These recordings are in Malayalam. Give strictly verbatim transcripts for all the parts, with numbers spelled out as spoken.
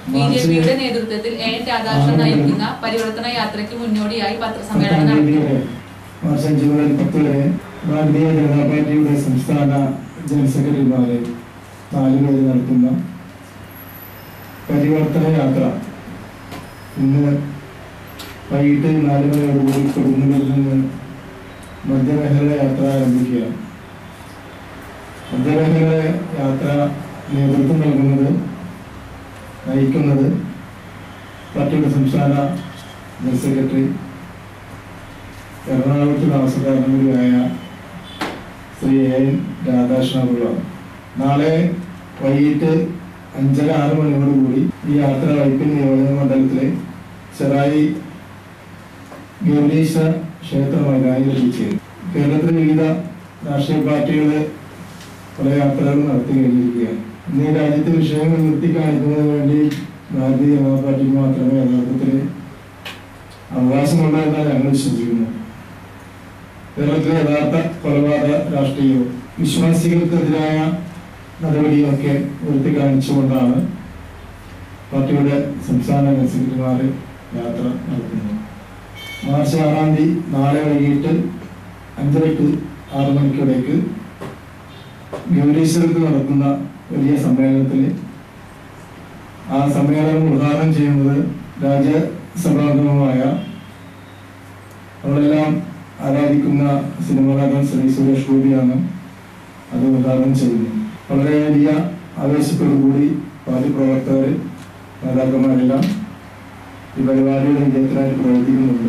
ബി ജെ പിയുടെ നേതൃത്വത്തിൽ എ എൻ രാധാകൃഷ്ണൻ നയിക്കുന്ന പരിവർത്തന യാത്രയ്ക്ക് മുന്നോടിയായി പത്രസമ്മേളനം നടത്തി. മാർച്ച് അഞ്ച് മുതൽ പത്ത് വരെ ഭാരതീയ ജനതാ പാർട്ടിയുടെ സംസ്ഥാന ജനറൽ സെക്രട്ടറിമാരെ നാല് പേര് നടത്തുന്ന പരിവർത്തന യാത്ര ഇന്ന് വൈകിട്ട് നാല് മണിയോടുകൂടി കൊടുങ്ങല്ലൂരിൽ നിന്ന് മധ്യമേഖല യാത്ര ആരംഭിക്കുകയാണ്. മധ്യമേഖല യാത്ര നേതൃത്വം നൽകുന്നത് നയിക്കുന്നത് പാർട്ടിയുടെ സംസ്ഥാന ജനറൽ സെക്രട്ടറി എറണാകുളത്ത് താമസക്കാരൻ കൂടിയായ ശ്രീ എ എൻ രാധാകൃഷ്ണപിള്ളയാണ്. നാളെ വൈകിട്ട് അഞ്ചര ആറ് മണിയോടുകൂടി ഈ യാത്ര വൈപ്പിൻ നിയോജക മണ്ഡലത്തിലെ ചെറായി ഗൗരീശ ക്ഷേത്ര മൈതാനിയിൽ എത്തിച്ചേരും. കേരളത്തിലെ വിവിധ രാഷ്ട്രീയ പാർട്ടികൾ പല യാത്രകൾ നടത്തി കഴിഞ്ഞിരിക്കുകയാണ്. ഇന്ന് ഈ രാജ്യത്തെ വിഷയങ്ങൾ നിർത്തി കാണിക്കുന്നതിന് വേണ്ടി ഭാരതീയ ജനതാ പാർട്ടിക്ക് മാത്രമേ യഥാർത്ഥത്തിൽ അവകാശമുള്ളൂ എന്നാണ് ഞങ്ങൾ വിശ്വസിക്കുന്നത്. കേരളത്തിലെ യഥാർത്ഥ കൊലപാതക രാഷ്ട്രീയവും വിശ്വാസികൾക്കെതിരായ നടപടിയൊക്കെ ഉയർത്തി കാണിച്ചുകൊണ്ടാണ് പാർട്ടിയുടെ സംസ്ഥാന ജനറൽ സെക്രട്ടറിമാർ യാത്ര നടത്തുന്നത്. മാർച്ച് ആറാം തീയതി നാളെ വൈകിട്ട് അഞ്ചരക്ക് ആറ് മണിക്കിടയ്ക്ക് ഗൗരീശ്വരത്ത് നടക്കുന്ന വലിയ സമ്മേളനത്തിൽ ആ സമ്മേളനം ഉദ്ഘാടനം ചെയ്യുന്നത് രാജ്യസഭാംഗമായ നമ്മളെല്ലാം ആരാധിക്കുന്ന സിനിമാ നടൻ ശ്രീ സുരേഷ് ഗോപിയാണ് അത് ഉദ്ഘാടനം ചെയ്യുന്നത്. വളരെ വലിയ ആവേശത്തോടുകൂടി പാർട്ടി പ്രവർത്തകർ നേതാക്കന്മാരെല്ലാം ഈ പരിപാടിയുടെ വിജയത്തിനായിട്ട് പ്രവർത്തിക്കുന്നുണ്ട്.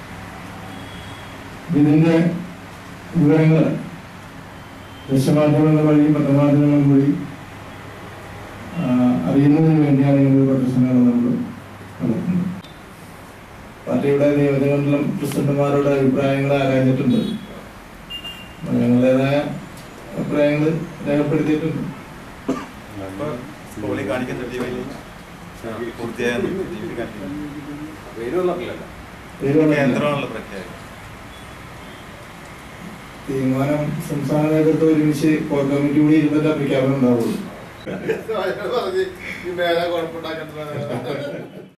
ഇതിൻ്റെ വിവരങ്ങൾ ദൃശ്യമാധ്യമങ്ങൾ വഴി പത്രമാധ്യമങ്ങൾ വഴി അറിയുന്നതിന് വേണ്ടിയാണ് ഇങ്ങനൊരു പത്രസമ്മേളനം നമ്മൾ നടത്തുന്നത്. പാർട്ടിയുടെ നിയോജകമണ്ഡലം പ്രസിഡന്റുമാരുടെ അഭിപ്രായങ്ങൾ ആരാഞ്ഞിട്ടുണ്ട്. ഞങ്ങളുടേതായ അഭിപ്രായങ്ങൾ രേഖപ്പെടുത്തിയിട്ടുണ്ട്. തീരുമാനം സംസ്ഥാന നേതൃത്വം ഒരുമിച്ച് കോർ കമ്മിറ്റി കൂടി ഇരുന്നിട്ട് പ്രഖ്യാപനം ഉണ്ടാവുള്ളൂ.